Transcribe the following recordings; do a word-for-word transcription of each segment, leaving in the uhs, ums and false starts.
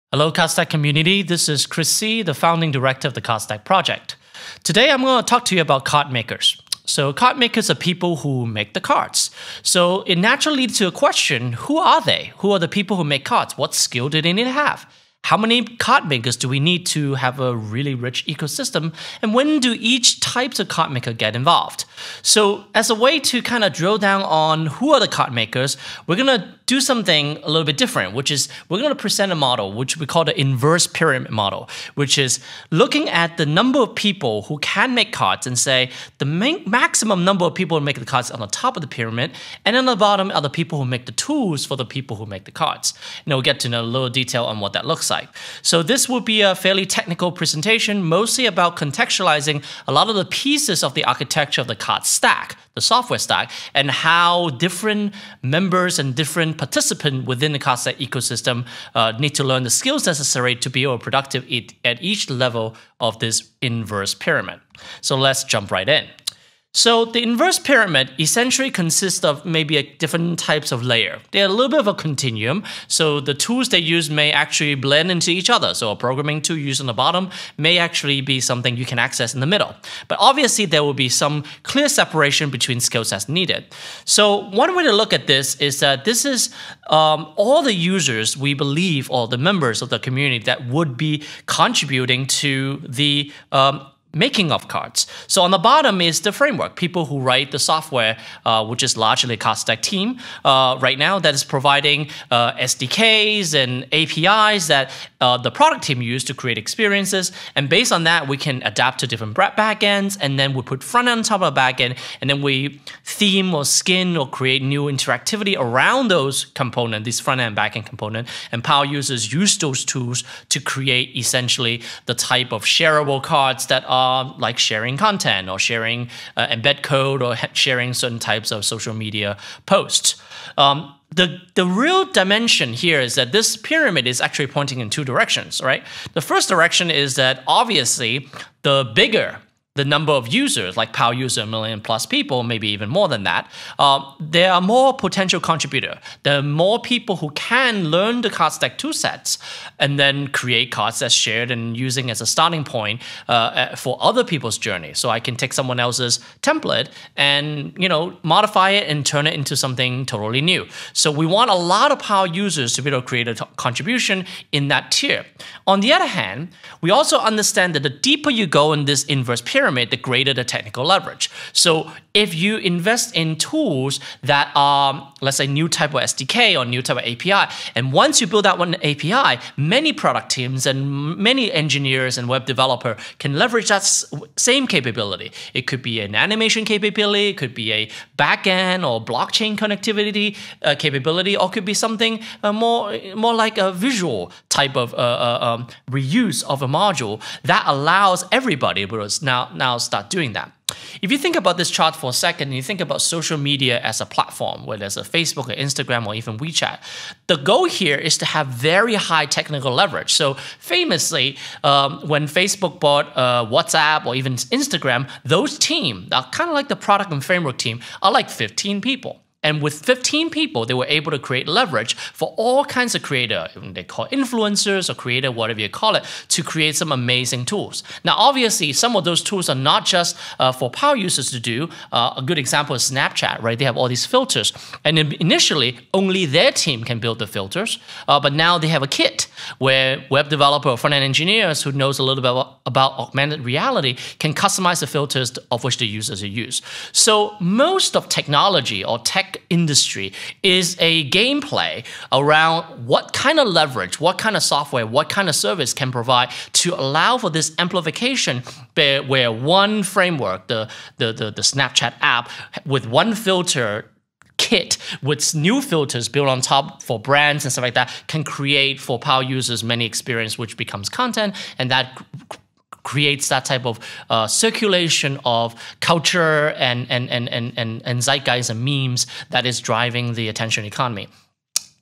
Hello, Cardstack community. This is Chris C., the founding director of the Cardstack Project. Today, I'm going to talk to you about card makers. So card makers are people who make the cards. So it naturally leads to a question, who are they? Who are the people who make cards? What skill do they need to have? How many card makers do we need to have a really rich ecosystem? And when do each types of card maker get involved? So as a way to kind of drill down on who are the card makers, we're going to do something a little bit different, which is we're going to present a model, which we call the inverse pyramid model, which is looking at the number of people who can make cards and say the main, maximum number of people who make the cards on the top of the pyramid, and on the bottom are the people who make the tools for the people who make the cards. And we'll get to know a little detail on what that looks like. So this will be a fairly technical presentation, mostly about contextualizing a lot of the pieces of the architecture of the card stack, the software stack, and how different members and different participants within the Cardstack ecosystem uh, need to learn the skills necessary to be able productive at each level of this inverse pyramid. So let's jump right in. So the inverse pyramid essentially consists of maybe a different types of layer. They're a little bit of a continuum, so the tools they use may actually blend into each other. So a programming tool used on the bottom may actually be something you can access in the middle. But obviously there will be some clear separation between skill sets needed. So one way to look at this is that this is um, all the users we believe, or the members of the community that would be contributing to the um, making of cards. So on the bottom is the framework, people who write the software, uh, which is largely a Cardstack team uh, right now that is providing uh, S D Ks and A P Is that uh, the product team use to create experiences. And based on that, we can adapt to different backends, and then we put front end on top of the backend, and then we theme or skin or create new interactivity around those components, these front end and backend components, and power users use those tools to create essentially the type of shareable cards that are Uh, like sharing content or sharing uh, embed code or sharing certain types of social media posts. Um, the, the real dimension here is that this pyramid is actually pointing in two directions, right? The first direction is that obviously the bigger the number of users, like power user, a million plus people, maybe even more than that, uh, there are more potential contributor. There are more people who can learn the Cardstack toolsets and then create cards that's shared and using as a starting point uh, for other people's journey. So I can take someone else's template and, you know, modify it and turn it into something totally new. So we want a lot of power users to be able to create a contribution in that tier. On the other hand, we also understand that the deeper you go in this inverse pyramid, the greater the technical leverage. So if you invest in tools that are, let's say, new type of S D K or new type of A P I, and once you build out one A P I, many product teams and many engineers and web developer can leverage that same capability. It could be an animation capability, it could be a backend or blockchain connectivity uh, capability, or it could be something uh, more, more like a visual type of uh, uh, um, reuse of a module that allows everybody to now, now start doing that. If you think about this chart for a second, and you think about social media as a platform, whether it's a Facebook or Instagram or even WeChat, the goal here is to have very high technical leverage. So famously, um, when Facebook bought uh, WhatsApp or even Instagram, those teams, kind of like the product and framework team, are like fifteen people. And with fifteen people, they were able to create leverage for all kinds of creator, they call influencers or creator, whatever you call it, to create some amazing tools. Now, obviously, some of those tools are not just uh, for power users to do. Uh, a good example is Snapchat, right? They have all these filters. And initially, only their team can build the filters. Uh, but now they have a kit where web developer or front-end engineers who knows a little bit about, about augmented reality can customize the filters of which the users use. So most of technology or tech industry is a gameplay around what kind of leverage, what kind of software, what kind of service can provide to allow for this amplification where, where one framework, the, the, the, the Snapchat app, with one filter kit with new filters built on top for brands and stuff like that, can create for power users many experience, which becomes content, and that creates that type of uh, circulation of culture and, and, and, and, and, and zeitgeist and memes that is driving the attention economy.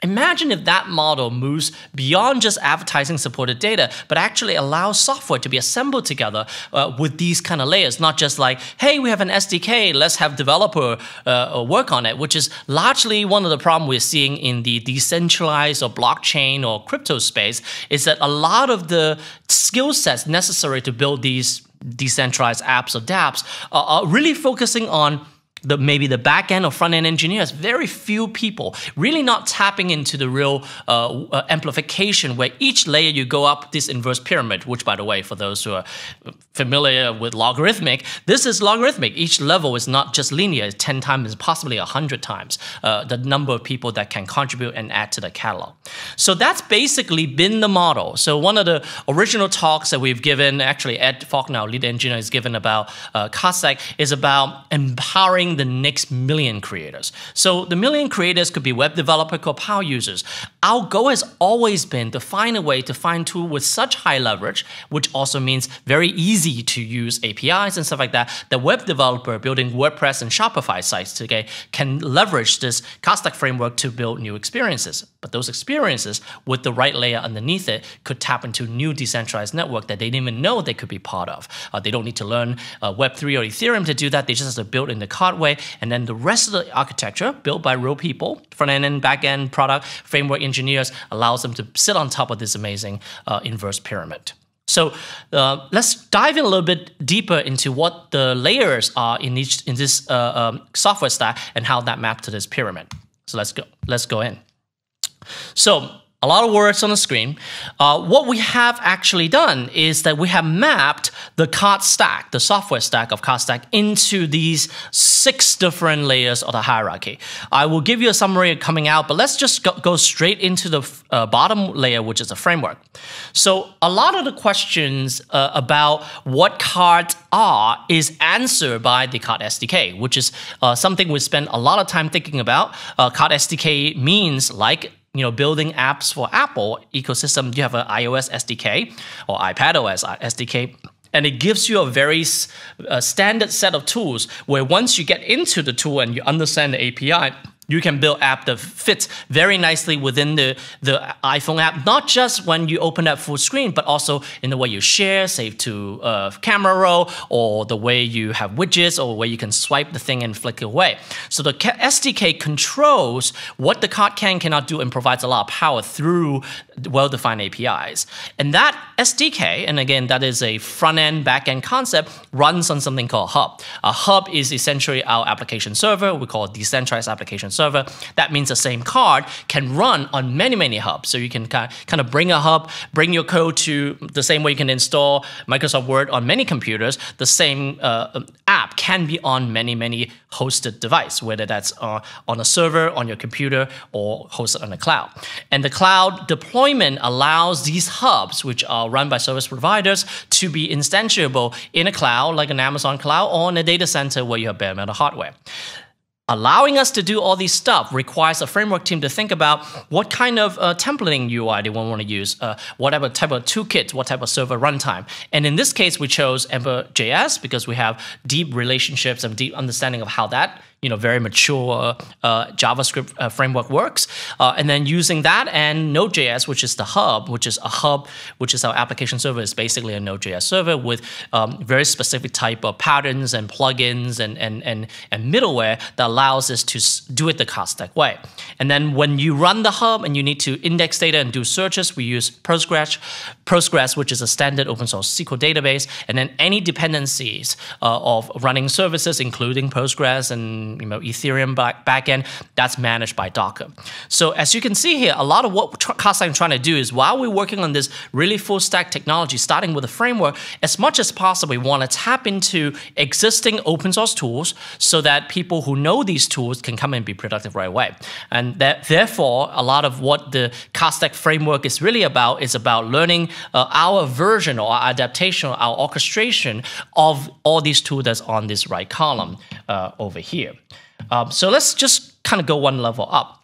Imagine if that model moves beyond just advertising supported data, but actually allows software to be assembled together uh, with these kind of layers, not just like, hey, we have an S D K, let's have developer uh, work on it, which is largely one of the problems we're seeing in the decentralized or blockchain or crypto space, is that a lot of the skill sets necessary to build these decentralized apps or dApps are, are really focusing on The, maybe the back-end or front-end engineers, very few people, really not tapping into the real uh, uh, amplification where each layer you go up this inverse pyramid, which, by the way, for those who are familiar with logarithmic, this is logarithmic. Each level is not just linear. It's ten times, possibly one hundred times uh, the number of people that can contribute and add to the catalog. So that's basically been the model. So one of the original talks that we've given, actually Ed Faulkner, our lead engineer, has given about uh, Cardstack, is about empowering the next million creators. So the million creators could be web developer, or power users. Our goal has always been to find a way to find a tool with such high leverage, which also means very easy to use A P Is and stuff like that, the web developer building WordPress and Shopify sites today can leverage this Cardstack framework to build new experiences. But those experiences, with the right layer underneath it, could tap into new decentralized network that they didn't even know they could be part of. Uh, they don't need to learn uh, Web three or Ethereum to do that. They just have to build in the card way. And then the rest of the architecture, built by real people, front-end and back-end product, framework engineers, allows them to sit on top of this amazing uh, inverse pyramid. So uh, let's dive in a little bit deeper into what the layers are in each in this uh, um, software stack and how that maps to this pyramid. So let's go. Let's go in. So a lot of words on the screen. Uh, what we have actually done is that we have mapped the Cardstack, the software stack of Cardstack, into these six different layers of the hierarchy. I will give you a summary coming out, but let's just go, go straight into the uh, bottom layer, which is the framework. So a lot of the questions uh, about what cards are is answered by the Card S D K, which is uh, something we spend a lot of time thinking about. Uh, Card S D K means like you know, building apps for Apple ecosystem. You have an iOS S D K or iPadOS S D K, and it gives you a very uh, standard set of tools where once you get into the tool and you understand the A P I, you can build app that fits very nicely within the, the iPhone app, not just when you open that full screen, but also in the way you share, save to uh, camera roll, or the way you have widgets, or where you can swipe the thing and flick it away. So the S D K controls what the card can cannot do and provides a lot of power through well-defined A P Is. And that S D K, and again, that is a front-end, back-end concept, runs on something called a hub. A hub is essentially our application server. We call it decentralized application server. That means the same card can run on many, many hubs. So you can kind of bring a hub, bring your code to the same way you can install Microsoft Word on many computers. The same uh, app can be on many, many hosted devices, whether that's uh, on a server, on your computer, or hosted on the cloud. And the cloud deployment allows these hubs, which are run by service providers, to be instantiable in a cloud, like an Amazon cloud, or in a data center where you have bare metal hardware. Allowing us to do all these stuff requires a framework team to think about what kind of uh, templating U I they want to use, uh, whatever type of toolkit, what type of server runtime. And in this case, we chose Ember J S because we have deep relationships and deep understanding of how that you know, very mature uh, JavaScript uh, framework works. Uh, and then using that and NodeJS, which is the hub, which is a hub, which is our application server, is basically a NodeJS server with um, very specific type of patterns and plugins and, and, and, and middleware that allows us to do it the Cardstack way. And then when you run the hub and you need to index data and do searches, we use Postgres, Postgres, which is a standard open source S Q L database. And then any dependencies uh, of running services, including Postgres and you know, Ethereum back, backend, that's managed by Docker. So as you can see here, a lot of what Cardstack is trying to do is while we're working on this really full stack technology, starting with a framework, as much as possible, we want to tap into existing open source tools so that people who know these tools can come and be productive right away. And that, therefore, a lot of what the Cardstack framework is really about is about learning uh, our version or our adaptation, or our orchestration of all these tools that's on this right column uh, over here. Um, so let's just kind of go one level up.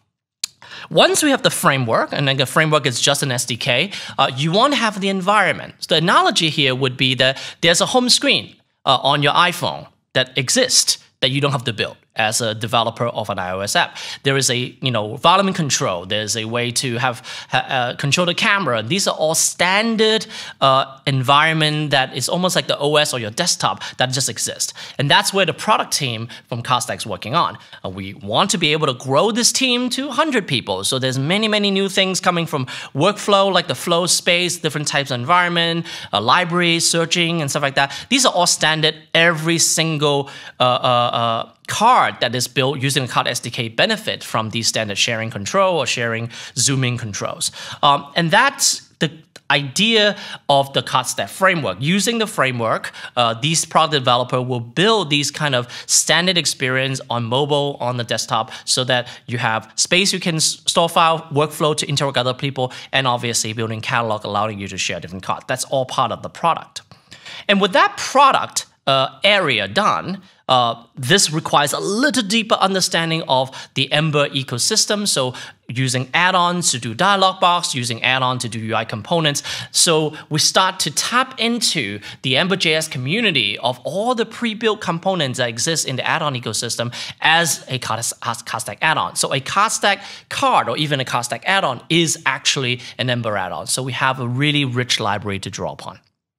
Once we have the framework, and then the framework is just an S D K, uh, you want to have the environment. So the analogy here would be that there's a home screen uh, on your iPhone that exists that you don't have to build. as a developer of an iOS app. There is a you know volume control. There's a way to have uh, control the camera. These are all standard uh, environment that is almost like the O S or your desktop that just exists. And that's where the product team from Cardstack is working on. Uh, we want to be able to grow this team to one hundred people. So there's many, many new things coming from workflow, like the flow space, different types of environment, uh, libraries, searching, and stuff like that. These are all standard. Every single uh, uh, uh, card that is built using the Card S D K benefit from these standard sharing control or sharing zooming controls. Um, and that's the idea of the Cardstack framework. Using the framework, uh, these product developer will build these kind of standard experience on mobile, on the desktop, so that you have space you can store file, workflow to interact with other people, and obviously building catalog allowing you to share different cards. That's all part of the product. And with that product uh, area done, Uh, this requires a little deeper understanding of the Ember ecosystem. So using add-ons to do dialog box, using add-on to do U I components. So we start to tap into the Ember J S community of all the pre-built components that exist in the add-on ecosystem as a Cardstack add-on. So a Cardstack card or even a Cardstack add-on is actually an Ember add-on. So we have a really rich library to draw upon.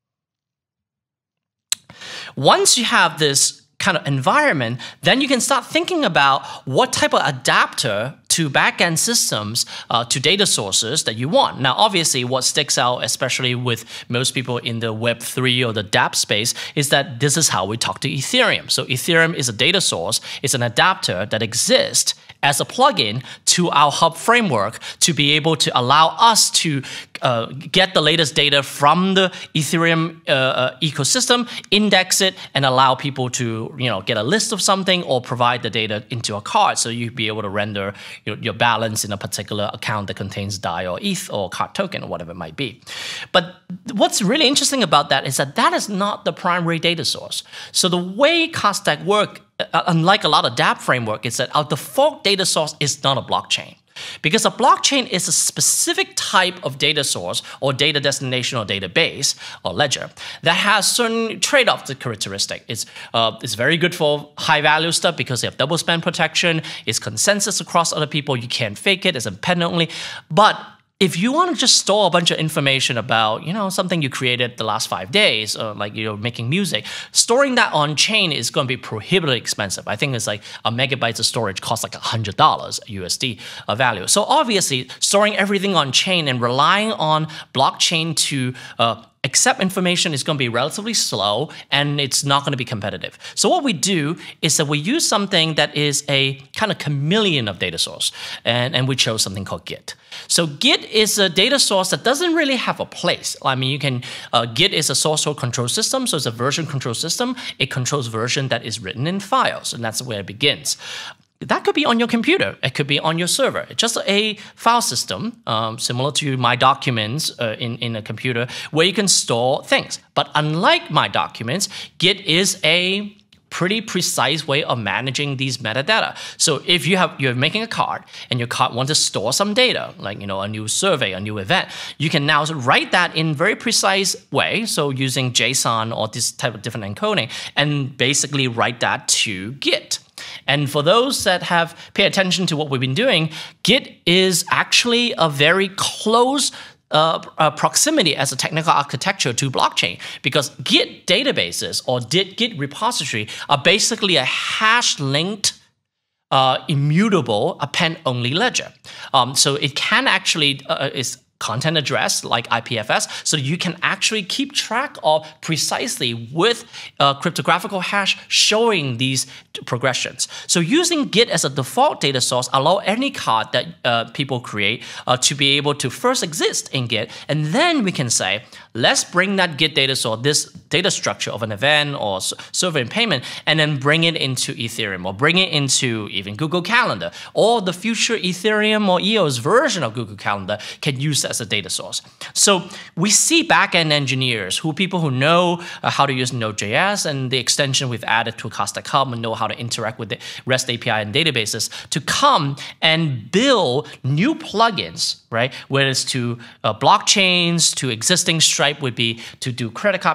Once you have this kind of environment, then you can start thinking about what type of adapter to backend systems, uh, to data sources that you want. Now, obviously, what sticks out, especially with most people in the Web three or the dApp space, is that this is how we talk to Ethereum. So Ethereum is a data source. It's an adapter that exists as a plugin to our hub framework to be able to allow us to uh, get the latest data from the Ethereum uh, uh, ecosystem, index it, and allow people to you know get a list of something or provide the data into a card, so you'd be able to render your, your balance in a particular account that contains D A I or E T H or card token or whatever it might be. But what's really interesting about that is that that is not the primary data source. So the way Cardstack works, unlike a lot of dApp framework, is that our default data source is not a blockchain. Because a blockchain is a specific type of data source or data destination or database or ledger that has certain trade-off characteristics. It's, uh, it's very good for high-value stuff because you have double spend protection. It's consensus across other people. You can't fake it. It's independently. But if you want to just store a bunch of information about, you know, something you created the last five days, or like you're making music, storing that on chain is going to be prohibitively expensive. I think it's like a megabyte of storage costs like one hundred dollars U S D uh, value. So obviously, storing everything on chain and relying on blockchain to uh, accept information is going to be relatively slow, and it's not going to be competitive. So what we do is that we use something that is a kind of chameleon of data source, and, and we chose something called Git. So Git is a data source that doesn't really have a place. I mean, you can uh, Git is a source code control system, so it's a version control system. It controls version that is written in files, and that's where it begins. That could be on your computer. It could be on your server. It's just a file system, um, similar to My Documents uh, in, in a computer, where you can store things. But unlike My Documents, Git is a pretty precise way of managing these metadata. So if you have, you're making a card and your card wants to store some data, like you know a new survey, a new event, you can now write that in very precise way. So using JSON or this type of different encoding, and basically write that to Git. And for those that have paid attention to what we've been doing, Git is actually a very close Uh, uh, proximity as a technical architecture to blockchain, because Git databases or Git repository are basically a hash-linked, uh, immutable, append-only ledger. Um, so it can actually uh, is content address like I P F S, so you can actually keep track of precisely with uh, cryptographical hash showing these progressions. So using Git as a default data source allow any card that uh, people create uh, to be able to first exist in Git, and then we can say, let's bring that Git data source, this data structure of an event or server and payment, and then bring it into Ethereum or bring it into even Google Calendar, or the future Ethereum or E O S version of Google Calendar can use as a data source. So we see backend engineers, who people who know uh, how to use NodeJS and the extension we've added to Cardstack Hub and know how to interact with the REST A P I and databases, to come and build new plugins, right? Whether it's to uh, blockchains, to existing Stripe would be to do credit card payment,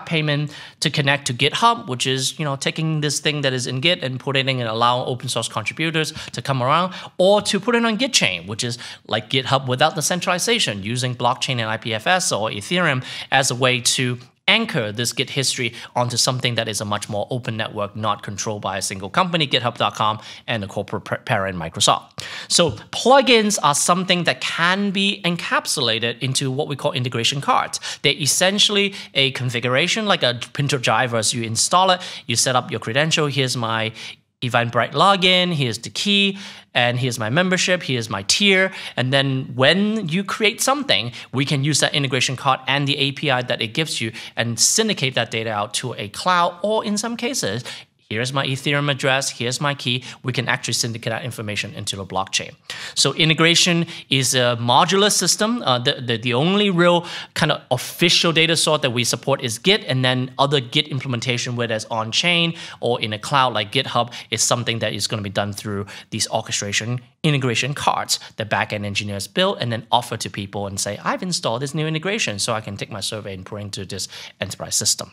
then to connect to GitHub, which is, you know, taking this thing that is in Git and putting it in and allowing open source contributors to come around, or to put it on GitChain, which is like GitHub without the centralization, using blockchain and I P F S or Ethereum as a way to anchor this Git history onto something that is a much more open network, not controlled by a single company, GitHub dot com, and the corporate parent, Microsoft. So plugins are something that can be encapsulated into what we call integration cards. They're essentially a configuration, like a printer drivers. You install it, you set up your credential. Here's my Eventbrite login, here's the key, and here's my membership, here's my tier. And then when you create something, we can use that integration card and the A P I that it gives you and syndicate that data out to a cloud, or in some cases, here's my Ethereum address, here's my key. We can actually syndicate that information into the blockchain. So integration is a modular system. Uh, the, the, the only real kind of official data source that we support is Git, and then other Git implementation, whether it's on-chain or in a cloud like GitHub, is something that is going to be done through these orchestration integration cards that backend engineers build and then offer to people and say, I've installed this new integration so I can take my survey and put into this enterprise system.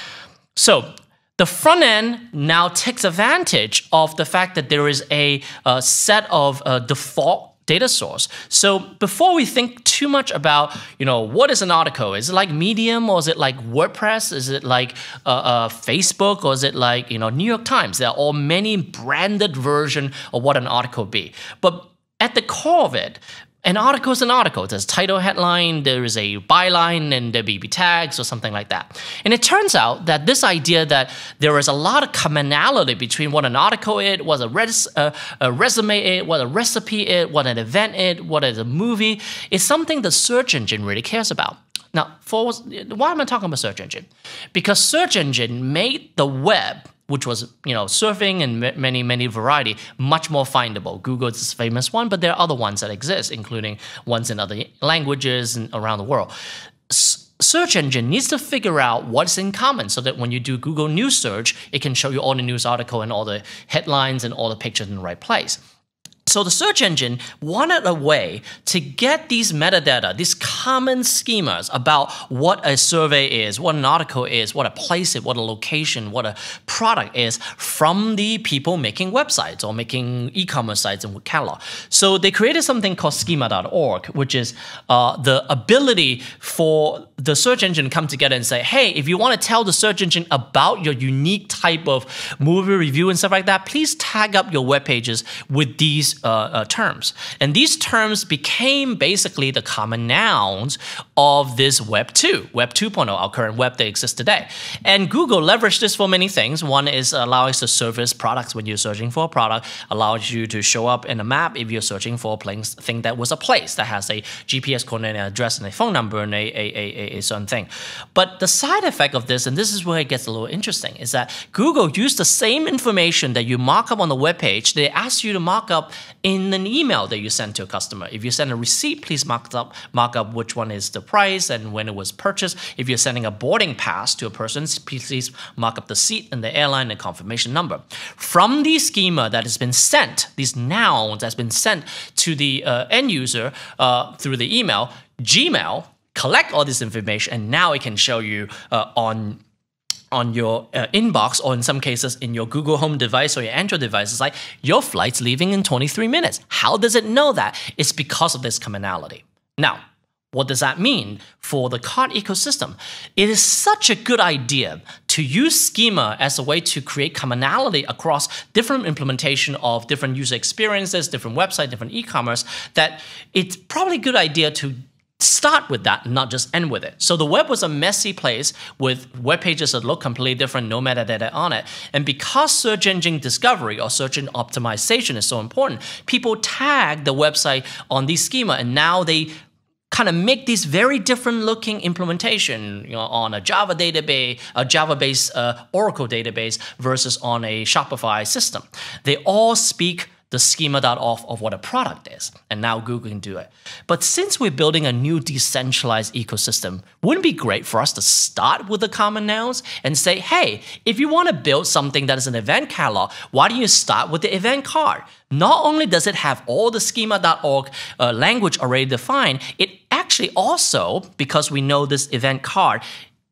So the front end now takes advantage of the fact that there is a, a set of uh, default data source. So before we think too much about, you know, what is an article? Is it like Medium, or is it like WordPress? Is it like uh, uh, Facebook, or is it like, you know, New York Times? There are all many branded version of what an article be. But at the core of it, an article is an article. There's title, headline, there is a byline, and there may be tags or something like that. And it turns out that this idea that there is a lot of commonality between what an article is, what a, res uh, a resume is, what a recipe is, what an event is, what is a movie, is something the search engine really cares about. Now, for, why am I talking about search engine? Because search engine made the web, which was, you know, surfing and many, many variety, much more findable. Google is this famous one, but there are other ones that exist, including ones in other languages and around the world. S search engine needs to figure out what's in common so that when you do Google News search, it can show you all the news article and all the headlines and all the pictures in the right place. So the search engine wanted a way to get these metadata, these common schemas about what a survey is, what an article is, what a place is, what a location, what a product is, from the people making websites or making e-commerce sites and catalog. So they created something called schema dot org, which is uh, the ability for the search engine to come together and say, hey, if you want to tell the search engine about your unique type of movie review and stuff like that, please tag up your web pages with these Uh, uh, terms. And these terms became basically the common nouns of this Web two, Web two point oh, our current web that exists today. And Google leveraged this for many things. One is allowing us to surface products when you're searching for a product, allows you to show up in a map if you're searching for a place, thing that was a place that has a G P S coordinate, an address, and a phone number, and a, a, a, a certain thing. But the side effect of this, and this is where it gets a little interesting, is that Google used the same information that you mark up on the web page. They ask you to mark up in an email that you send to a customer. If you send a receipt, please mark up, mark up which one is the price and when it was purchased. If you're sending a boarding pass to a person, please mark up the seat and the airline and confirmation number. From the schema that has been sent, these nouns that's been sent to the uh, end user uh, through the email, Gmail collect all this information, and now it can show you uh, on on your uh, inbox, or in some cases in your Google Home device or your Android device. It's like, your flight's leaving in twenty-three minutes. How does it know that? It's because of this commonality. Now, what does that mean for the card ecosystem? It is such a good idea to use schema as a way to create commonality across different implementation of different user experiences, different websites, different e-commerce, that it's probably a good idea to start with that and not just end with it. So the web was a messy place with web pages that look completely different, no metadata on it. And because search engine discovery or search engine optimization is so important, people tag the website on these schema, and now they kind of make these very different looking implementation, you know, on a Java database, a Java-based uh, Oracle database versus on a Shopify system. They all speak the schema dot org of what a product is, and now Google can do it. But since we're building a new decentralized ecosystem, wouldn't it be great for us to start with the common nouns and say, hey, if you want to build something that is an event catalog, why don't you start with the event card? Not only does it have all the schema dot org uh, language already defined, it actually also, because we know this event card,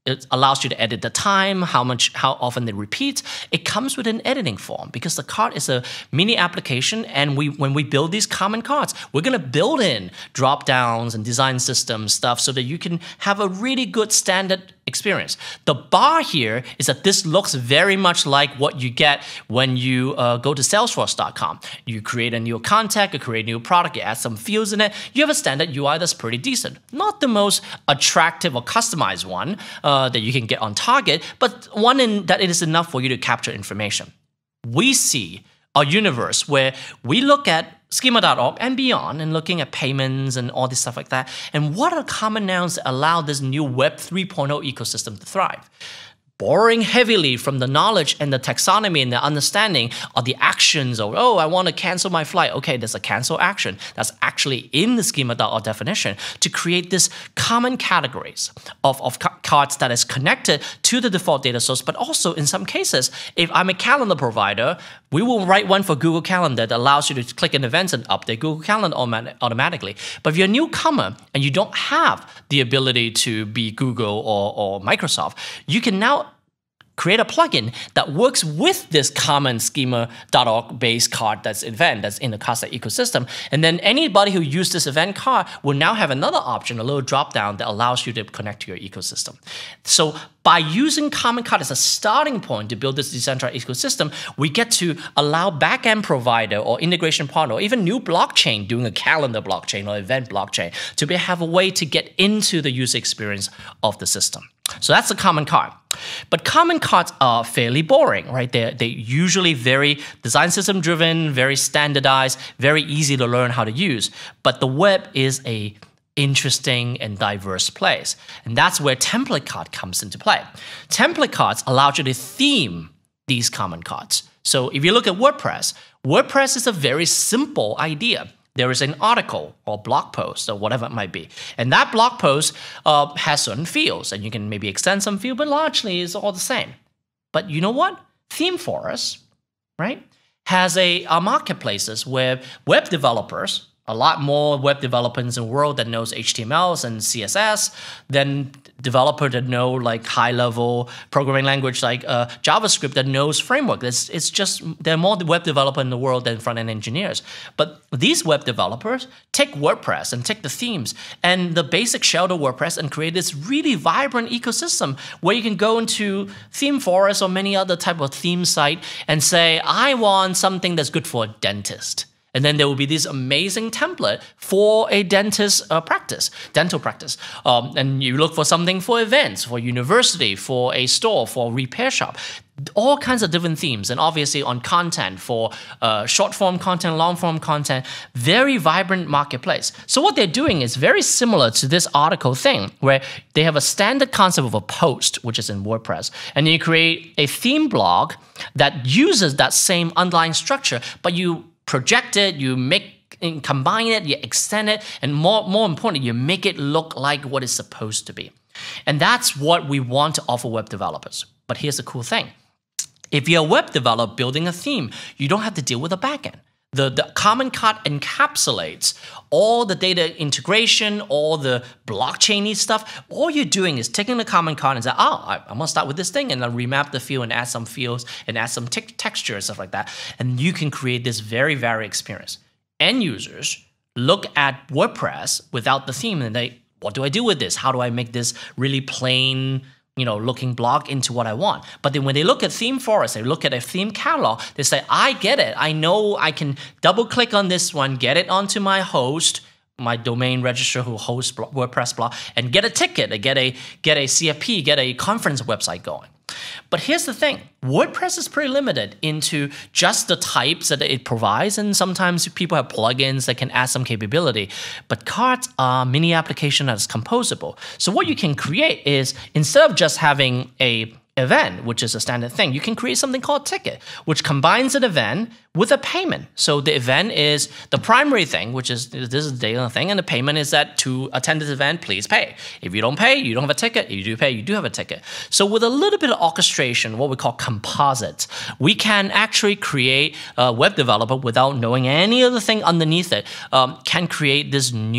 it allows you to edit the time, how much, how often they repeat. It comes with an editing form because the card is a mini application, and we, when we build these common cards, we're gonna build in drop downs and design system stuff so that you can have a really good standard experience. The bar here is that this looks very much like what you get when you uh, go to salesforce dot com. You create a new contact, you create a new product, you add some fields in it. You have a standard U I that's pretty decent. Not the most attractive or customized one uh, that you can get on target, but one in, that it is enough for you to capture information. We see a universe where we look at schema dot org and beyond and looking at payments and all this stuff like that. And what are the common nouns that allow this new Web three point oh ecosystem to thrive? Borrowing heavily from the knowledge and the taxonomy and the understanding of the actions, or, oh, I want to cancel my flight. Okay, there's a cancel action that's actually in the schema dot org definition to create this common categories of, of cards that is connected to the default data source. But also, in some cases, if I'm a calendar provider, we will write one for Google Calendar that allows you to click in events and update Google Calendar automatically. But if you're a newcomer and you don't have the ability to be Google or, or Microsoft, you can now create a plugin that works with this common schema dot org based card that's event that's in the Cardstack ecosystem. And then anybody who used this event card will now have another option, a little drop down that allows you to connect to your ecosystem. So by using Common Card as a starting point to build this decentralized ecosystem, we get to allow backend provider or integration partner or even new blockchain doing a calendar blockchain or event blockchain to be, have a way to get into the user experience of the system. So that's the common card. But common cards are fairly boring, right? They're, they're usually very design system driven, very standardized, very easy to learn how to use. But the web is a interesting and diverse place. And that's where template card comes into play. Template cards allow you to theme these common cards. So if you look at WordPress, WordPress is a very simple idea. There is an article or blog post or whatever it might be. And that blog post uh, has certain fields, and you can maybe extend some field, but largely it's all the same. But you know what? Theme Forest, right, has a, a marketplaces where web developers, a lot more web developers in the world that knows H T M L and C S S than developer that know like high-level programming language like uh, JavaScript that knows framework. It's, it's just, there are more web developers in the world than front-end engineers. But these web developers take WordPress and take the themes and the basic shell of WordPress and create this really vibrant ecosystem where you can go into Theme Forest or many other type of theme site and say, I want something that's good for a dentist. And then there will be this amazing template for a dentist uh, practice, dental practice. Um, and you look for something for events, for university, for a store, for a repair shop. All kinds of different themes. And obviously on content, for uh, short form content, long form content, very vibrant marketplace. So what they're doing is very similar to this article thing, where they have a standard concept of a post, which is in WordPress. And you create a theme blog that uses that same underlying structure, but you project it, you make and combine it, you extend it, and more, more importantly, you make it look like what it's supposed to be. And that's what we want to offer web developers. But here's the cool thing. If you're a web developer building a theme, you don't have to deal with a backend. The, the Common Card encapsulates all the data integration, all the blockchain-y stuff. All you're doing is taking the Common Card and say, oh, I'm going to start with this thing, and then remap the field and add some fields and add some te texture and stuff like that. And you can create this very varied experience. End users look at WordPress without the theme and they, what do I do with this? How do I make this really plain, you know, looking blog into what I want? But then when they look at Theme Forest, they look at a theme catalog, they say, I get it. I know I can double click on this one, get it onto my host, my domain registrar who hosts WordPress blog, and get a ticket, get a, get a C F P, get a conference website going. But here's the thing, WordPress is pretty limited into just the types that it provides, and sometimes people have plugins that can add some capability. But cards are mini application that is composable. So what you can create is, instead of just having a event, which is a standard thing, you can create something called ticket, which combines an event with a payment. So the event is the primary thing, which is this is the data thing, and the payment is that to attend this event, please pay. If you don't pay, you don't have a ticket. If you do pay, you do have a ticket. So with a little bit of orchestration, what we call composites, we can actually create a web developer without knowing any other thing underneath it, um, can create this new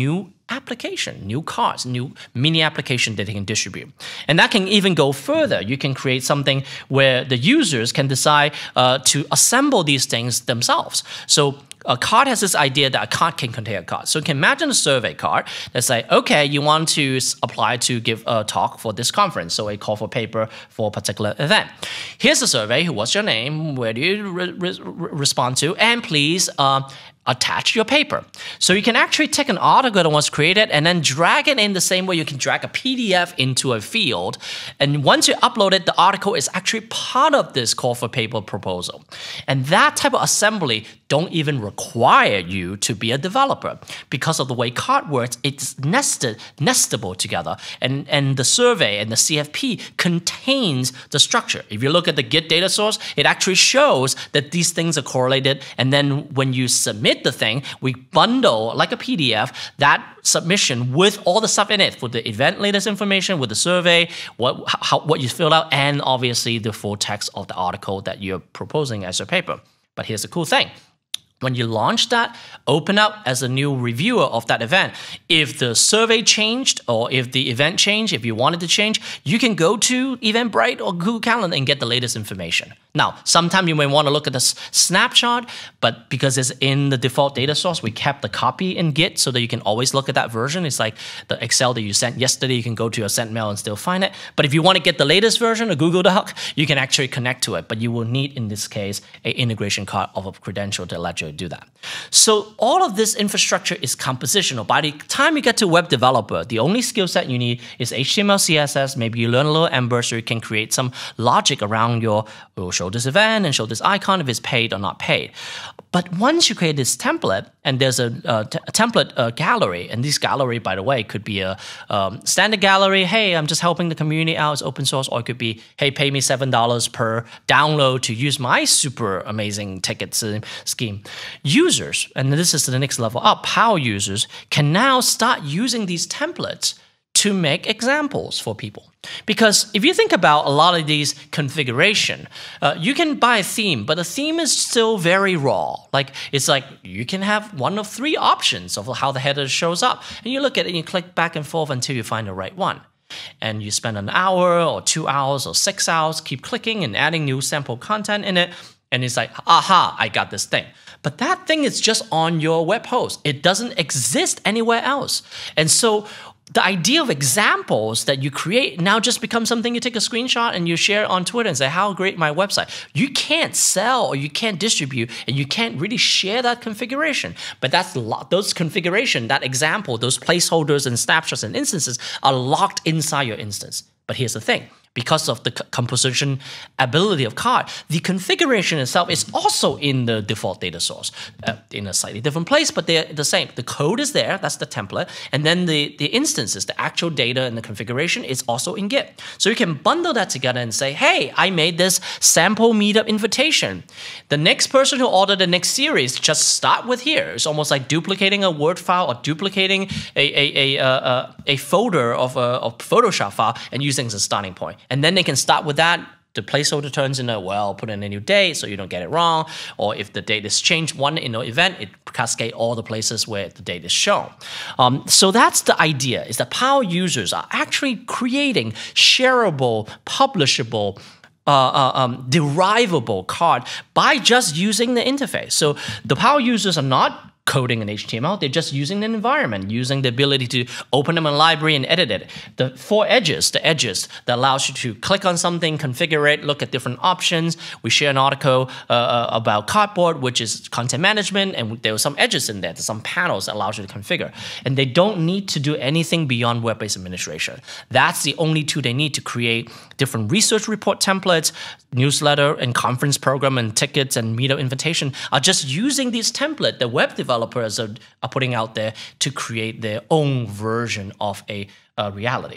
application, new cards, new mini application that they can distribute. And that can even go further. You can create something where the users can decide uh, to assemble these things themselves. So a card has this idea that a card can contain a card. So you can imagine a survey card that's like, okay, you want to apply to give a talk for this conference, so a call for paper for a particular event. Here's a survey. What's your name? Where do you re re respond to? And please uh, attach your paper. So you can actually take an article that was created and then drag it in the same way you can drag a P D F into a field. And once you upload it, the article is actually part of this call for paper proposal. And that type of assembly don't even require you to be a developer. Because of the way card works, it's nested, nestable together. And, and the survey and the C F P contains the structure. If you look at the Git data source, it actually shows that these things are correlated. And then when you submit the thing, we bundle, like a P D F, that submission with all the stuff in it, for the event latest information, with the survey, what, how, what you filled out, and obviously the full text of the article that you're proposing as your paper. But here's the cool thing. When you launch that, open up as a new reviewer of that event. If the survey changed or if the event changed, if you wanted to change, you can go to Eventbrite or Google Calendar and get the latest information. Now, sometimes you may want to look at the snapshot, but because it's in the default data source, we kept the copy in Git so that you can always look at that version. It's like the Excel that you sent yesterday, you can go to your sent mail and still find it. But if you want to get the latest version of Google Doc, you can actually connect to it. But you will need, in this case, an integration card of a credential to let you do that. So all of this infrastructure is compositional. By the time you get to web developer, the only skill set you need is H T M L, C S S. Maybe you learn a little Ember so you can create some logic around your, oh, show this event and show this icon if it's paid or not paid. But once you create this template, and there's a, a, a template uh, gallery, and this gallery, by the way, could be a um, standard gallery. Hey, I'm just helping the community out, it's open source. Or it could be, hey, pay me seven dollars per download to use my super amazing ticket scheme. Users, and this is the next level up, power users can now start using these templates to make examples for people. Because if you think about a lot of these configuration, uh, you can buy a theme, but the theme is still very raw. Like, it's like you can have one of three options of how the header shows up. And you look at it and you click back and forth until you find the right one. And you spend an hour or two hours or six hours, keep clicking and adding new sample content in it. And it's like, aha, I got this thing. But that thing is just on your web host. It doesn't exist anywhere else. And so the idea of examples that you create now just becomes something you take a screenshot and you share on Twitter and say, how great my website. You can't sell or you can't distribute and you can't really share that configuration. But that's those configuration, that example, those placeholders and snapshots and instances are locked inside your instance. But here's the thing. Because of the composition ability of card, the configuration itself is also in the default data source, uh, in a slightly different place, but they're the same. The code is there, that's the template, and then the, the instances, the actual data and the configuration is also in Git. So you can bundle that together and say, hey, I made this sample meetup invitation. The next person who ordered the next series, just start with here. It's almost like duplicating a Word file or duplicating a, a, a, a, a folder of a, a Photoshop file and using as a starting point. And then they can start with that. The placeholder turns into, well, put in a new date so you don't get it wrong. Or if the date is changed one in an event, it cascades all the places where the date is shown. Um, so that's the idea, is that power users are actually creating shareable, publishable, Uh, uh, um, derivable card by just using the interface. So the power users are not coding in H T M L, they're just using the environment, using the ability to open them in a library and edit it. The four edges, the edges that allows you to click on something, configure it, look at different options. We share an article uh, about Cardboard, which is content management, and there are some edges in there, there's some panels that allows you to configure. And they don't need to do anything beyond web-based administration. That's the only tool they need to create different research report templates, newsletter and conference program and tickets and meetup invitation are just using this template that web developers are, are putting out there to create their own version of a, a reality.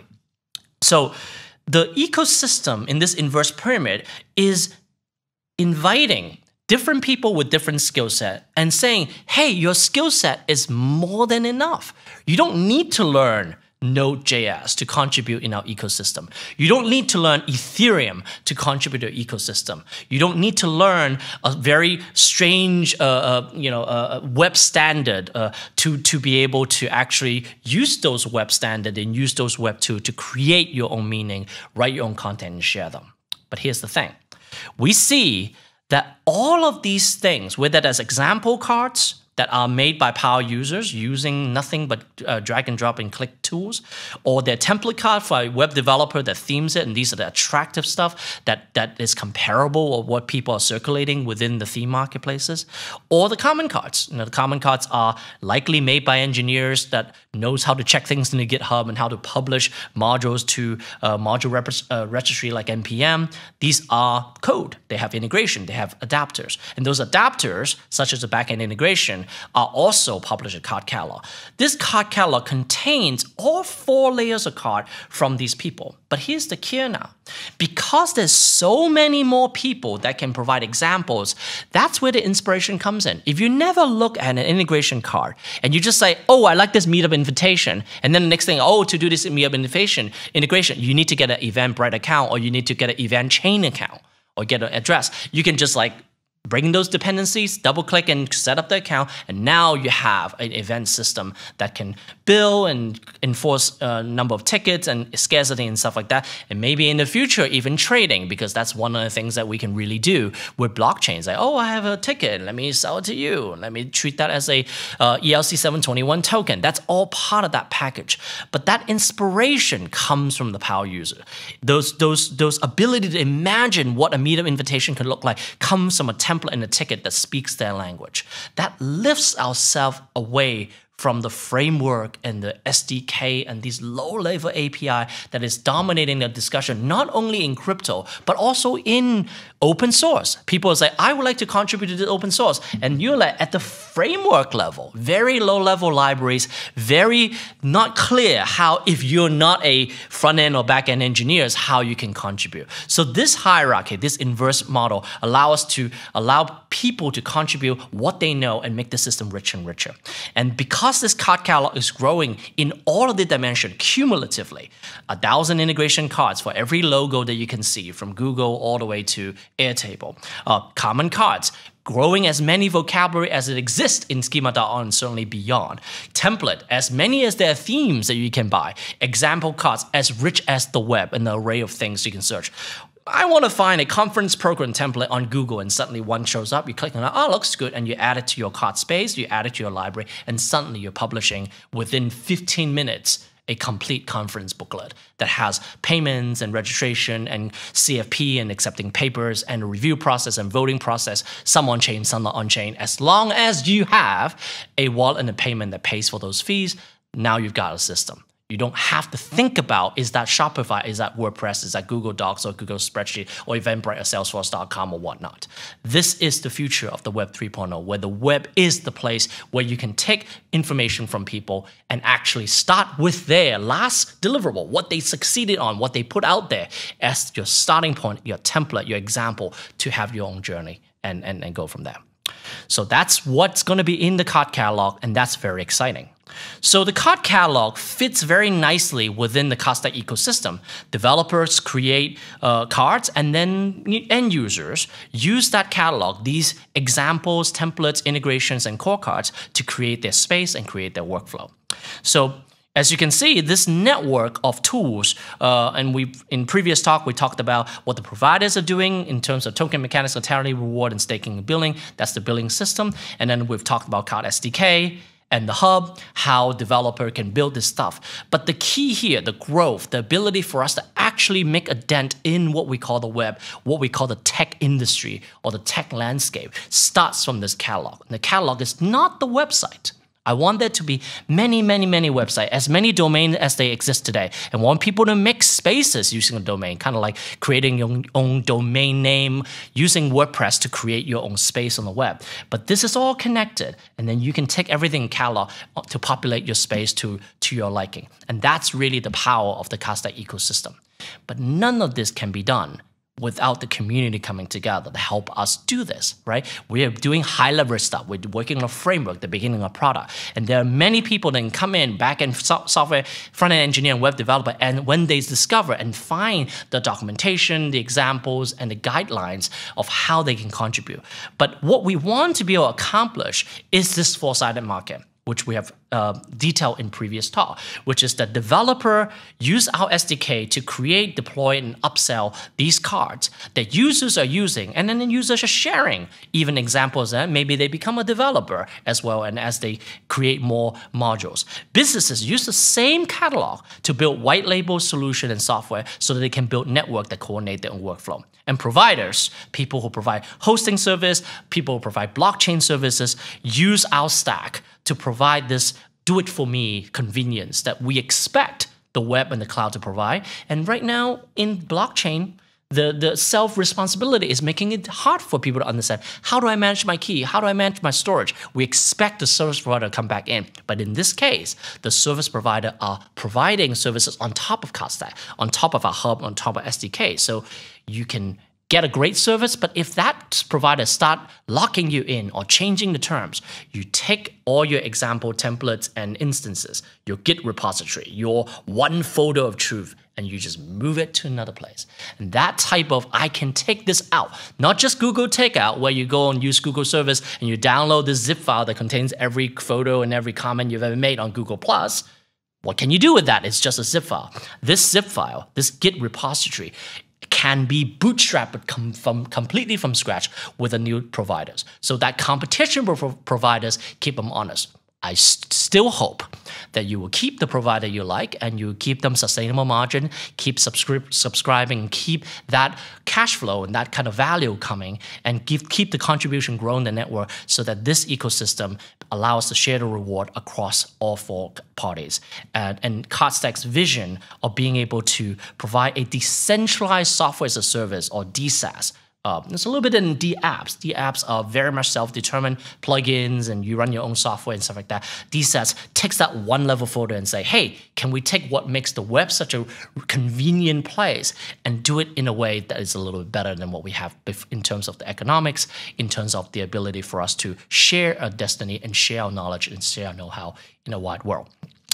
So the ecosystem in this inverse pyramid is inviting different people with different skill set and saying, hey, your skill set is more than enough. You don't need to learn NodeJS to contribute in our ecosystem. You don't need to learn Ethereum to contribute to our ecosystem. You don't need to learn a very strange, uh, uh, you know, uh, web standard uh, to to be able to actually use those web standard and use those web tools to create your own meaning, write your own content, and share them. But here's the thing: we see that all of these things, whether that's example cards that are made by power users using nothing but uh, drag and drop and click tools, or their template card for a web developer that themes it, and these are the attractive stuff that, that is comparable of what people are circulating within the theme marketplaces, or the common cards. You know, the common cards are likely made by engineers that knows how to check things in the GitHub and how to publish modules to uh, module rep uh, registry like N P M. These are code. They have integration. They have adapters. And those adapters, such as the backend integration, are also published in card catalog. This card catalog contains all four layers of card from these people. But here's the key now. Because there's so many more people that can provide examples, that's where the inspiration comes in. If you never look at an integration card and you just say, oh, I like this meetup invitation, and then the next thing, oh, to do this meetup invitation integration, you need to get an Eventbrite account, or you need to get an event chain account, or get an address. You can just like bring those dependencies, double click and set up the account, and now you have an event system that can bill and enforce a number of tickets and scarcity and stuff like that. And maybe in the future, even trading, because that's one of the things that we can really do with blockchains. Like, oh, I have a ticket, let me sell it to you. Let me treat that as a uh, E L C seven twenty-one token. That's all part of that package. But that inspiration comes from the power user. Those, those, those ability to imagine what a meetup invitation could look like comes from a template and a ticket that speaks their language. That lifts ourselves away from the framework and the S D K and these low-level A P I that is dominating the discussion, not only in crypto, but also in open source. People say, I would like to contribute to the open source. And you're like, at the framework level, very low-level libraries, very not clear how, if you're not a front-end or back-end engineers, how you can contribute. So this hierarchy, this inverse model, allow us to allow people to contribute what they know and make the system richer and richer. And because Because this card catalog is growing in all of the dimensions cumulatively, a thousand integration cards for every logo that you can see, from Google all the way to Airtable. Uh, common cards, growing as many vocabulary as it exists in schema dot org and certainly beyond. Template, as many as there are themes that you can buy. Example cards, as rich as the web, an array of things you can search. I want to find a conference program template on Google, and suddenly one shows up. You click on it, oh, looks good, and you add it to your card space, you add it to your library, and suddenly you're publishing within fifteen minutes a complete conference booklet that has payments and registration and C F P and accepting papers and a review process and voting process, some on-chain, some not on-chain. As long as you have a wallet and a payment that pays for those fees, now you've got a system. You don't have to think about, is that Shopify, is that WordPress, is that Google Docs or Google Spreadsheet or Eventbrite or Salesforce dot com or whatnot. This is the future of the Web three point oh, where the web is the place where you can take information from people and actually start with their last deliverable, what they succeeded on, what they put out there as your starting point, your template, your example to have your own journey and, and, and go from there. So that's what's going to be in the card catalog, and that's very exciting. So the card catalog fits very nicely within the Cardstack ecosystem. Developers create uh, cards, and then end users use that catalog, these examples, templates, integrations, and core cards to create their space and create their workflow. So as you can see, this network of tools, uh, and we in previous talk, we talked about what the providers are doing in terms of token mechanics, utility, reward, and staking and billing. That's the billing system. And then we've talked about Card S D K and the hub, how developer can build this stuff. But the key here, the growth, the ability for us to actually make a dent in what we call the web, what we call the tech industry or the tech landscape, starts from this catalog. And the catalog is not the website. I want there to be many, many, many websites, as many domains as they exist today. And want people to make spaces using a domain, kind of like creating your own domain name, using WordPress to create your own space on the web. But this is all connected, and then you can take everything in catalog to populate your space to, to your liking. And that's really the power of the Cardstack ecosystem. But none of this can be done without the community coming together to help us do this, right? We are doing high-level stuff. We're working on a framework, the beginning of a product. And there are many people that can come in, back-end so software, front-end engineer, and web developer, and when they discover and find the documentation, the examples, and the guidelines of how they can contribute. But what we want to be able to accomplish is this four-sided market, which we have uh, detailed in previous talk, which is that developer use our S D K to create, deploy, and upsell these cards that users are using, and then the users are sharing. Even examples that maybe they become a developer as well, and as they create more modules. Businesses use the same catalog to build white label solution and software so that they can build network that coordinate their own workflow. And providers, people who provide hosting service, people who provide blockchain services, use our stack to provide this do-it-for-me convenience that we expect the web and the cloud to provide. And right now, in blockchain, the, the self-responsibility is making it hard for people to understand, how do I manage my key? How do I manage my storage? We expect the service provider to come back in. But in this case, the service provider are providing services on top of Cardstack, on top of our hub, on top of S D K. So you can get a great service, but if that provider start locking you in or changing the terms, you take all your example templates and instances, your Git repository, your one folder of truth, and you just move it to another place. And that type of, I can take this out, not just Google Takeout, where you go and use Google service and you download this zip file that contains every photo and every comment you've ever made on Google Plus. What can you do with that? It's just a zip file. This zip file, this Git repository, can be bootstrapped com from completely from scratch with the new providers. So that competition for providers keep them honest. I st still hope that you will keep the provider you like and you keep them sustainable margin, keep subscri subscribing, keep that cash flow and that kind of value coming, and give, keep the contribution growing the network so that this ecosystem allows us to share the reward across all four parties. And, and Cardstack's vision of being able to provide a decentralized software as a service, or D SaaS. Uh, it's a little bit in D apps. D apps are very much self-determined plugins, and you run your own software and stuff like that. D SaaS takes that one level further and say, hey, can we take what makes the web such a convenient place and do it in a way that is a little bit better than what we have in terms of the economics, in terms of the ability for us to share our destiny and share our knowledge and share our know-how in a wide world.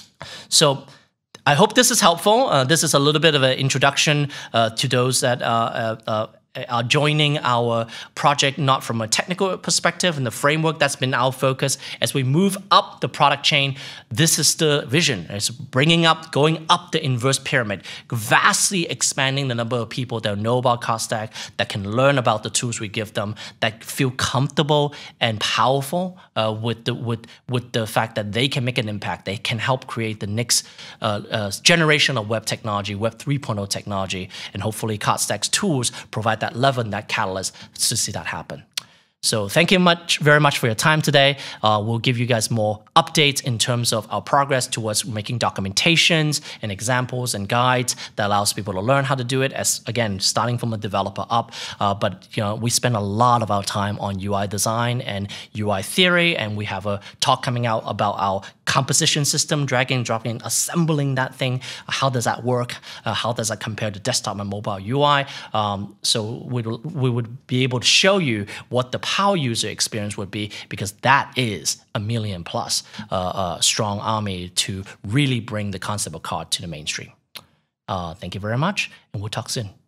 So I hope this is helpful. Uh, this is a little bit of an introduction uh, to those that uh, uh, uh, are joining our project, not from a technical perspective and the framework. That's been our focus. As we move up the product chain, this is the vision. It's bringing up, going up the inverse pyramid, vastly expanding the number of people that know about Cardstack, that can learn about the tools we give them, that feel comfortable and powerful uh, with, the, with, with the fact that they can make an impact. They can help create the next uh, uh, generation of web technology, Web three point oh technology, and hopefully Cardstack's tools provide that level, that catalyst to see that happen. So thank you much, very much for your time today. Uh, we'll give you guys more updates in terms of our progress towards making documentations and examples and guides that allows people to learn how to do it, as again, starting from a developer up. Uh, but you know, we spend a lot of our time on U I design and U I theory, and we have a talk coming out about our composition system, dragging, dropping, assembling that thing. How does that work? Uh, how does that compare to desktop and mobile U I? Um, so we we would be able to show you what the power user experience would be, because that is a million plus uh, uh, strong army to really bring the concept of card to the mainstream. Uh, thank you very much, and we'll talk soon.